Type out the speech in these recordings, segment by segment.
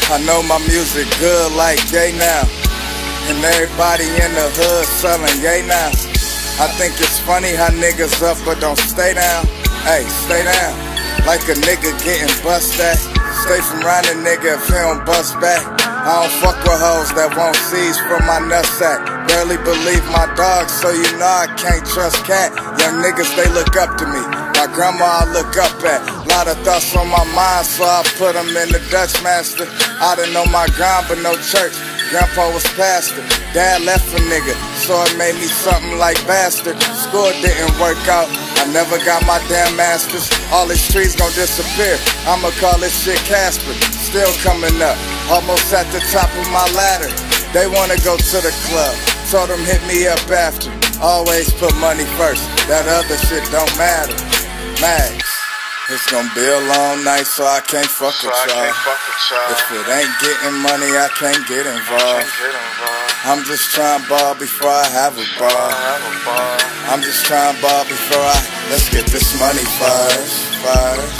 I know my music good like yay now, and everybody in the hood selling yay now. I think it's funny how niggas up but don't stay down. Hey, stay down. Like a nigga getting bust at. Stay from around a nigga if he don't bust back. I don't fuck with hoes that won't seize from my nutsack. Barely believe my dog, so you know I can't trust cat. Young niggas, they look up to me. My grandma I look up at. Lot of thoughts on my mind, so I put them in the Dutch master. I done know my grind, but no church. Grandpa was pastor. Dad left a nigga, so it made me something like bastard. School didn't work out. I never got my damn masters. All these trees gon' disappear. I'ma call this shit Casper. Still coming up, almost at the top of my ladder. They wanna go to the club. Told them hit me up after. Always put money first. That other shit don't matter. Max, it's gonna be a long night, so I can't fuck with y'all. If it ain't getting money, I can't get involved. I'm just trying to ball before I have a bar. I'm just trying to ball before let's get this money first.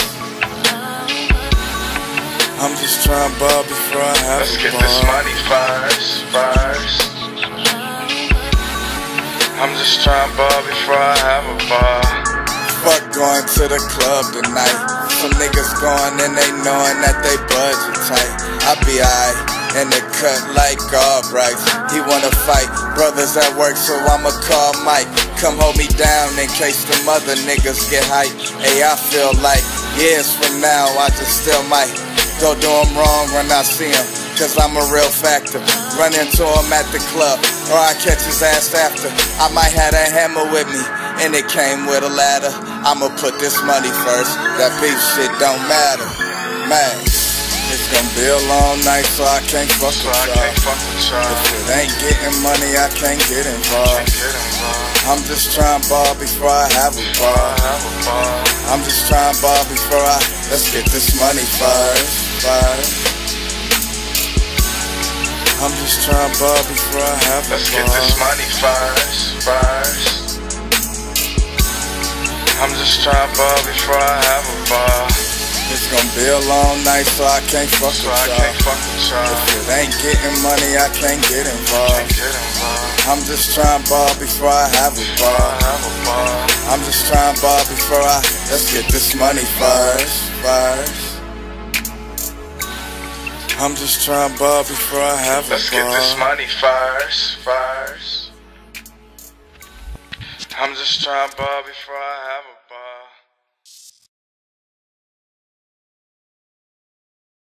I'm just trying to ball before I have a bar. Let's get this money first. I'm just trying to ball before I have a bar. Fuck going to the club tonight. Some niggas going and they knowing that they budget tight. I be alright in the cut like Albright. He wanna fight, brothers at work, so I'ma call Mike. Come hold me down in case them other niggas get hype. Hey, I feel like years from now I just still might go do him wrong when I see him, cause I'm a real factor. Run into him at the club, or I catch his ass after. I might have a hammer with me, and it came with a ladder. I'ma put this money first, that beef shit don't matter. Man, it's gonna be a long night, so I can't fuck with y'all. If it ain't getting money, I can't get involved. I'm just trying to ball before I have a bar. I'm just trying to ball before let's get this money first. I'm just trying to ball before I have a bar. Let's get this money first. I'm just trying to ball before I have a bar. It's gonna be a long night, so I can't fuck with y'all. If it ain't getting money, I can't get involved. I'm just trying to ball before I have a bar. I'm just trying to ball before let's get this money first. I'm just trying to ball before I have a bar. Let's get this money first. I'm just trying to ball before I